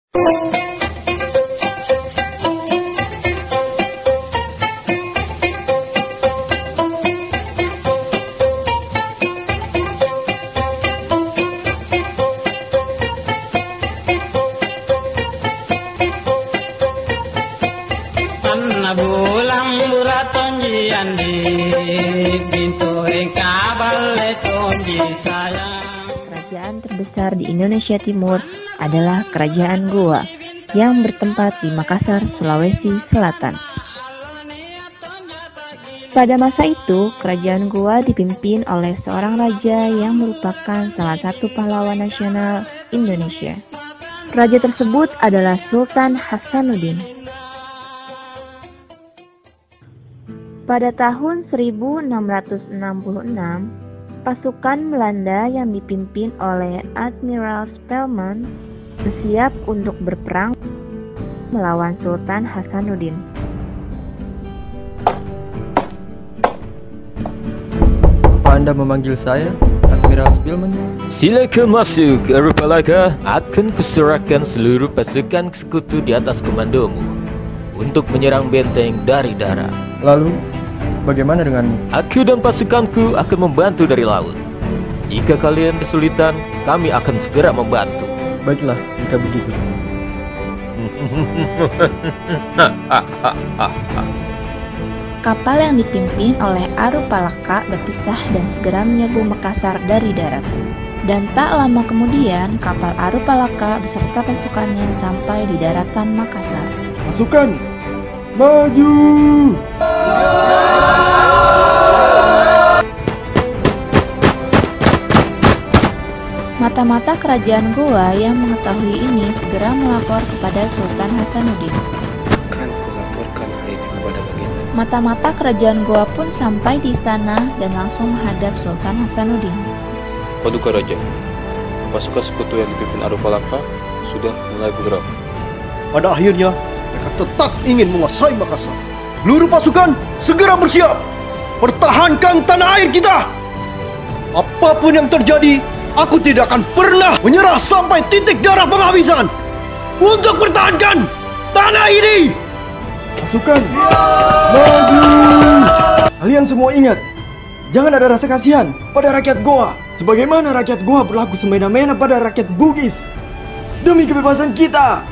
Kerajaan terbesar di Indonesia Timur adalah Kerajaan Goa yang bertempat di Makassar, Sulawesi Selatan. Pada masa itu, Kerajaan Goa dipimpin oleh seorang raja yang merupakan salah satu pahlawan nasional Indonesia. Raja tersebut adalah Sultan Hasanuddin. Pada tahun 1666, pasukan Belanda yang dipimpin oleh Admiral Spelman bersiap untuk berperang melawan Sultan Hasanuddin. Apa Anda memanggil saya, Admiral Spelman? Silakan masuk, Arupalaka. Akan kuserahkan seluruh pasukan sekutu di atas komandomu untuk menyerang benteng dari darat. Lalu, bagaimana denganmu? Aku dan pasukanku akan membantu dari laut. Jika kalian kesulitan, kami akan segera membantu. Baiklah, jika begitu. Kapal yang dipimpin oleh Arupalaka berpisah dan segera menyerbu Makassar dari darat. Dan tak lama kemudian, kapal Arupalaka beserta pasukannya sampai di daratan Makassar. Pasukan, maju! Mata-mata kerajaan Goa yang mengetahui ini segera melapor kepada Sultan Hasanuddin. Akan kulaporkan hal ini kepada baginda. Mata-mata kerajaan Goa pun sampai di istana dan langsung menghadap Sultan Hasanuddin. Paduka Raja, pasukan sekutu yang dipimpin Arupalaka sudah mulai bergerak. Pada akhirnya, mereka tetap ingin menguasai Makassar. Seluruh pasukan segera bersiap. Pertahankan tanah air kita. Apapun yang terjadi, aku tidak akan pernah menyerah sampai titik darah penghabisan untuk pertahankan tanah ini. Pasukan, maju! Kalian semua ingat, jangan ada rasa kasihan pada rakyat Goa, sebagaimana rakyat Goa berlaku semena-mena pada rakyat Bugis demi kebebasan kita.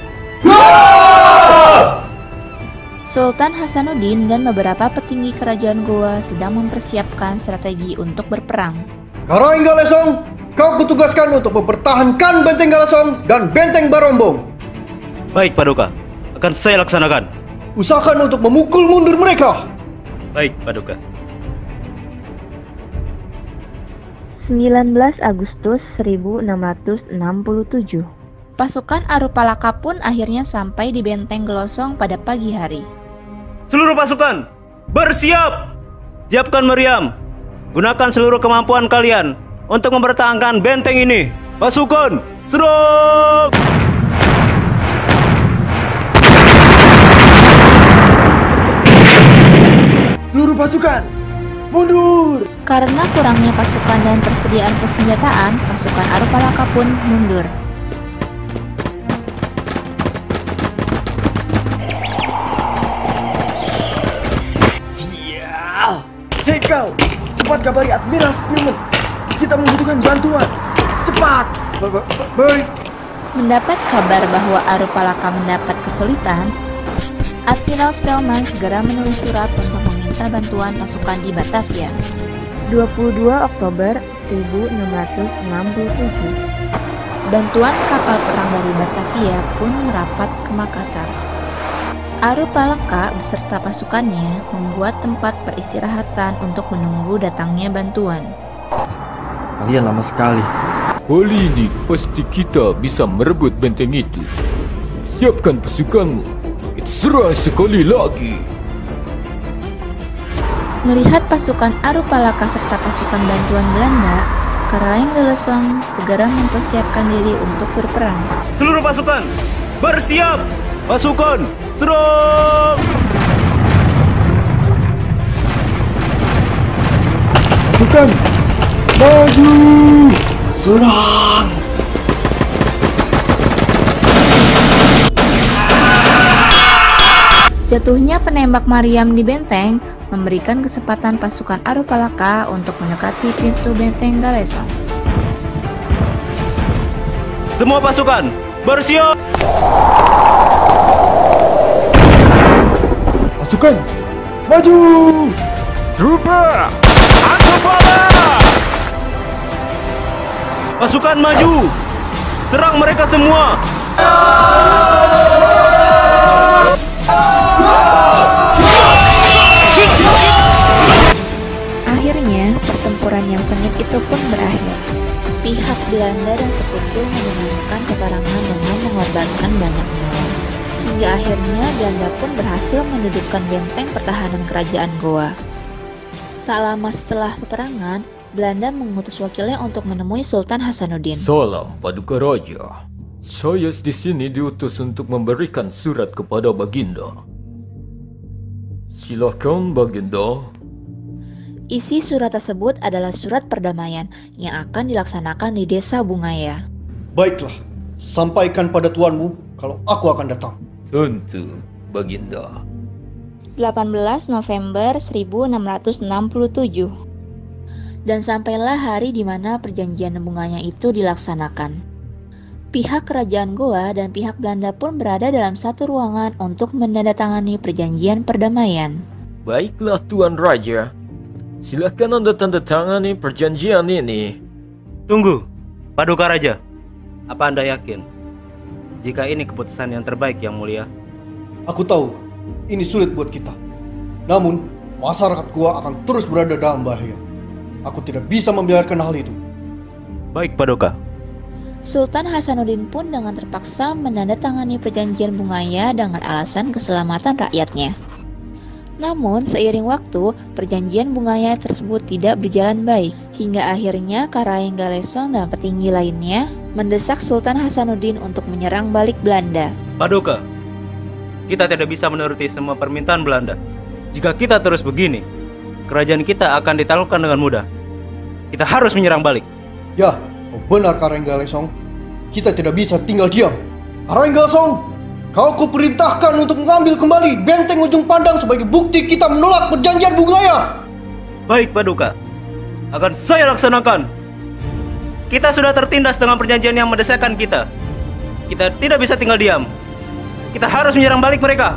Sultan Hasanuddin dan beberapa petinggi kerajaan Goa sedang mempersiapkan strategi untuk berperang. Karaing Galesong, kau kutugaskan untuk mempertahankan benteng Galesong dan benteng Barombong. Baik, Paduka. Akan saya laksanakan. Usahakan untuk memukul mundur mereka. Baik, Paduka. 19 Agustus 1667. Pasukan Arupalaka pun akhirnya sampai di benteng Gelosong pada pagi hari. Seluruh pasukan, bersiap! Siapkan meriam. Gunakan seluruh kemampuan kalian untuk mempertahankan benteng ini. Pasukan, serang! Seluruh pasukan, mundur! Karena kurangnya pasukan dan persediaan persenjataan, pasukan Arupalaka pun mundur. Sial! Hei kau, cepat kabari Admiral Spelman. Kita membutuhkan bantuan. Cepat! Baik. Mendapat kabar bahwa Arupalaka mendapat kesulitan, Admiral Spelman segera menulis surat untuk meminta bantuan pasukan di Batavia. 22 Oktober 1667. Bantuan kapal perang dari Batavia pun merapat ke Makassar. Arupalaka beserta pasukannya membuat tempat peristirahatan untuk menunggu datangnya bantuan. Kalian lama sekali. Kali ini pasti kita bisa merebut benteng itu. Siapkan pasukanmu. Kita serang sekali lagi. Melihat pasukan Arupalaka serta pasukan bantuan Belanda, Karaing Galesong segera mempersiapkan diri untuk berperang. Seluruh pasukan, bersiap! Pasukan, serang! Pasukan, maju! Serang! Jatuhnya penembak Maryam di benteng memberikan kesempatan pasukan Arupalaka untuk mendekati pintu benteng Galesong. Semua pasukan, bersiap! Pasukan, maju! Trooper, Antofala! Pasukan maju! Serang mereka semua! Akhirnya, pertempuran yang sengit itu pun berakhir. Pihak Belanda dan Sekutu memenangkan peperangan dengan mengorbankan banyak nyawa. Hingga akhirnya Belanda pun berhasil mendudukkan benteng pertahanan kerajaan Goa. Tak lama setelah peperangan, Belanda mengutus wakilnya untuk menemui Sultan Hasanuddin. Salam Paduka Raja. Saya di sini diutus untuk memberikan surat kepada Baginda. Silakan Baginda. Isi surat tersebut adalah surat perdamaian yang akan dilaksanakan di desa Bungaya. Baiklah, sampaikan pada tuanmu kalau aku akan datang. Tentu, Baginda. 18 November 1667. Dan sampailah hari di mana perjanjian Bungaya itu dilaksanakan. Pihak kerajaan Goa dan pihak Belanda pun berada dalam satu ruangan untuk menandatangani perjanjian perdamaian. Baiklah Tuan Raja. Silakan Anda tanda tangani perjanjian ini. Tunggu, Paduka Raja. Apa Anda yakin jika ini keputusan yang terbaik, Yang Mulia? Aku tahu, ini sulit buat kita. Namun, masyarakat Goa akan terus berada dalam bahaya. Aku tidak bisa membiarkan hal itu. Baik, Paduka. Sultan Hasanuddin pun dengan terpaksa menandatangani perjanjian Bungaya dengan alasan keselamatan rakyatnya. Namun, seiring waktu, perjanjian Bungaya tersebut tidak berjalan baik, hingga akhirnya Karaeng Galesong dan petinggi lainnya mendesak Sultan Hasanuddin untuk menyerang balik Belanda. Paduka, kita tidak bisa menuruti semua permintaan Belanda. Jika kita terus begini, kerajaan kita akan ditaklukkan dengan mudah. Kita harus menyerang balik. Ya, benar Karaeng Galesong. Kita tidak bisa tinggal diam. Karaeng Galesong, kau kuperintahkan untuk mengambil kembali benteng ujung pandang sebagai bukti kita menolak perjanjian Bungaya. Baik, Paduka. Akan saya laksanakan. Kita sudah tertindas dengan perjanjian yang mendesakan kita. Kita tidak bisa tinggal diam. Kita harus menyerang balik mereka.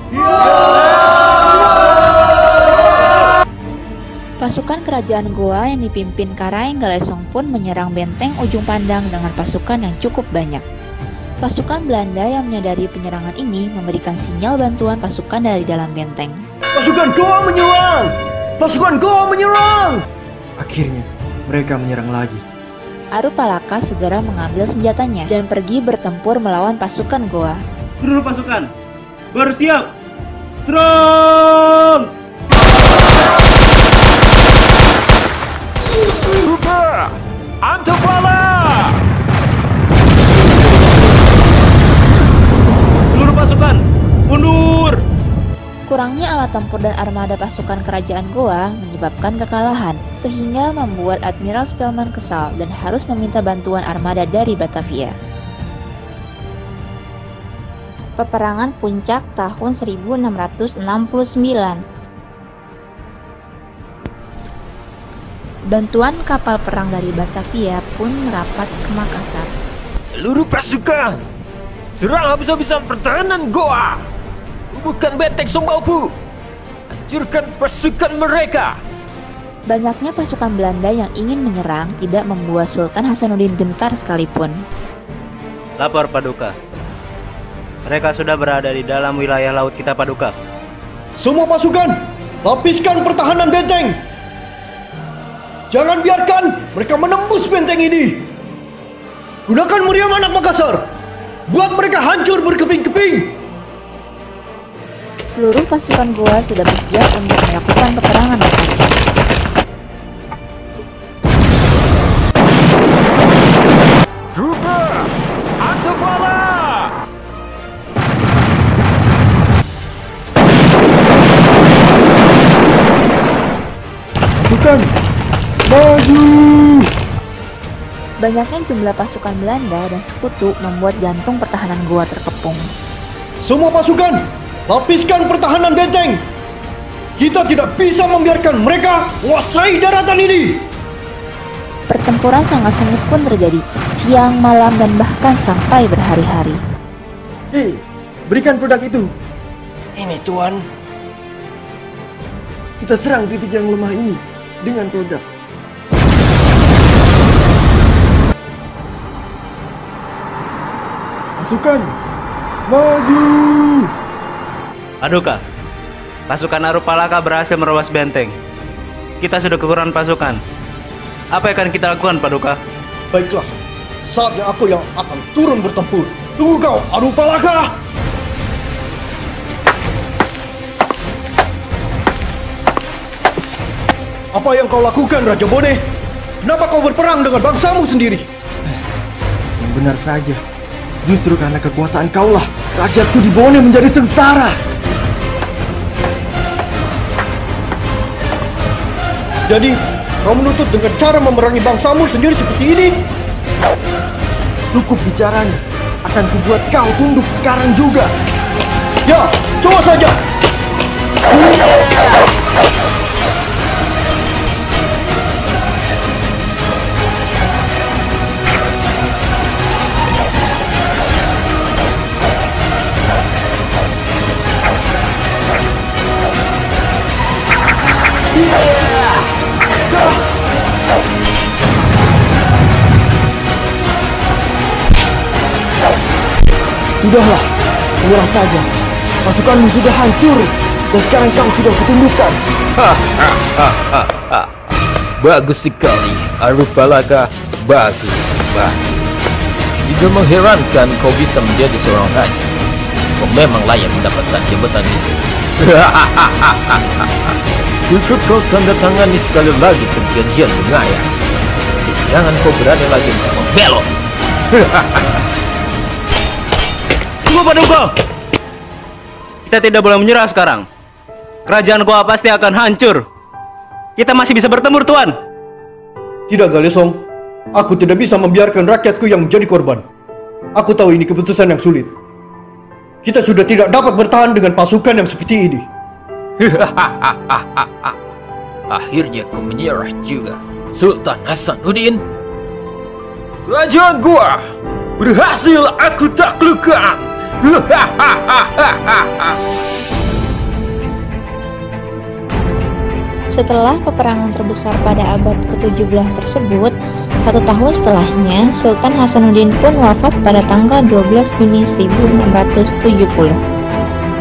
Pasukan kerajaan Goa yang dipimpin Karaeng Galesong pun menyerang benteng ujung pandang dengan pasukan yang cukup banyak. Pasukan Belanda yang menyadari penyerangan ini memberikan sinyal bantuan pasukan dari dalam benteng. Pasukan Goa menyerang! Pasukan Goa menyerang! Akhirnya, mereka menyerang lagi. Arupalaka segera mengambil senjatanya dan pergi bertempur melawan pasukan Goa. Seluruh pasukan, bersiap! Serang! Trooper, Antofala! Seluruh pasukan, mundur! Kurangnya alat tempur dan armada pasukan kerajaan Goa menyebabkan kekalahan, sehingga membuat Admiral Spelman kesal dan harus meminta bantuan armada dari Batavia. Peperangan Puncak tahun 1669. Bantuan kapal perang dari Batavia pun merapat ke Makassar. Seluruh pasukan, serang habis-habisan pertahanan Goa. Bukan benteng Sombaupu. Hancurkan pasukan mereka. Banyaknya pasukan Belanda yang ingin menyerang tidak membuat Sultan Hasanuddin gentar sekalipun. Lapor, Paduka. Mereka sudah berada di dalam wilayah laut kita, Paduka. Semua pasukan, lapiskan pertahanan benteng. Jangan biarkan mereka menembus benteng ini. Gunakan meriam anak Makassar. Buat mereka hancur berkeping-keping. Seluruh pasukan Goa sudah bersiap untuk melakukan peperangan besar. Trooper, Antofala! Pasukan, maju! Banyaknya jumlah pasukan Belanda dan sekutu membuat jantung pertahanan gua terkepung. Semua pasukan, lapiskan pertahanan benteng. Kita tidak bisa membiarkan mereka menguasai daratan ini. Pertempuran sangat sengit pun terjadi, siang, malam, dan bahkan sampai berhari-hari. Hei, berikan produk itu. Ini Tuan. Kita serang titik yang lemah ini dengan produk. Pasukan, maju! Aduh kak, pasukan Arupalaka berhasil merowas benteng. Kita sudah kekurangan pasukan. Apa yang akan kita lakukan, Paduka? Baiklah, saatnya aku yang akan turun bertempur. Tunggu kau, Arupalaka! Apa yang kau lakukan, Raja Bone? Kenapa kau berperang dengan bangsamu sendiri? Yang benar saja. Justru karena kekuasaan kaulah, rakyatku di Bone menjadi sengsara. Jadi, kau menuntut dengan cara memerangi bangsamu sendiri seperti ini? Cukup bicaranya. Akan kubuat kau tunduk sekarang juga. Ya, coba saja. Sudahlah, menyerah saja. Pasukanmu sudah hancur, dan sekarang kau sudah kutundukkan. Bagus sekali, Arupalaka. Bagus. Tidak mengherankan kau bisa menjadi seorang raja. Kau memang layak mendapatkan jabatan itu. Ikut kau tanda tangani sekali lagi perjanjian pengayaan. Jangan kau berani lagi untuk membelot. Tunggu, Paduka! Kita tidak boleh menyerah sekarang. Kerajaan Goa pasti akan hancur. Kita masih bisa bertempur, Tuan. Tidak, Galesong. Aku tidak bisa membiarkan rakyatku yang menjadi korban. Aku tahu ini keputusan yang sulit. Kita sudah tidak dapat bertahan dengan pasukan yang seperti ini. Akhirnya kau menyerah juga, Sultan Hasanuddin. Kerajaan Goa berhasil aku taklukkan. Setelah peperangan terbesar pada abad ke-17 tersebut, 1 tahun setelahnya, Sultan Hasanuddin pun wafat pada tanggal 12 Juni 1670.